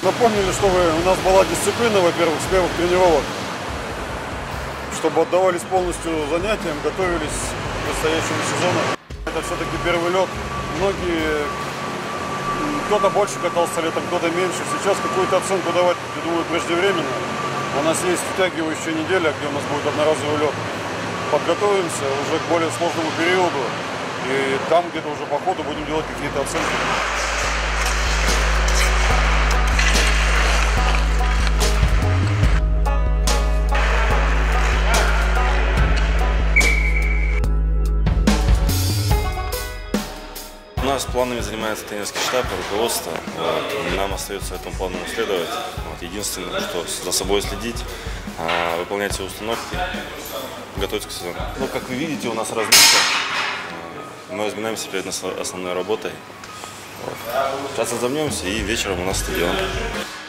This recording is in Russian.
Напомнили, чтобы у нас была дисциплина, во-первых, с первых тренировок, чтобы отдавались полностью занятиям, готовились к предстоящему сезону. Это все-таки первый лед. Многие, кто-то больше катался летом, кто-то меньше. Сейчас какую-то оценку давать, я думаю, преждевременно. У нас есть втягивающая неделя, где у нас будет одноразовый лед. Подготовимся уже к более сложному периоду. И там где-то уже по ходу будем делать какие-то оценки. У нас планами занимается тренерский штаб, руководство. Нам остается этому плану следовать. Единственное, что за собой следить, выполнять все установки, готовиться к сезону. Ну, как вы видите, у нас разминка. Мы разминаемся перед основной работой. Сейчас разомнемся, и вечером у нас стадион.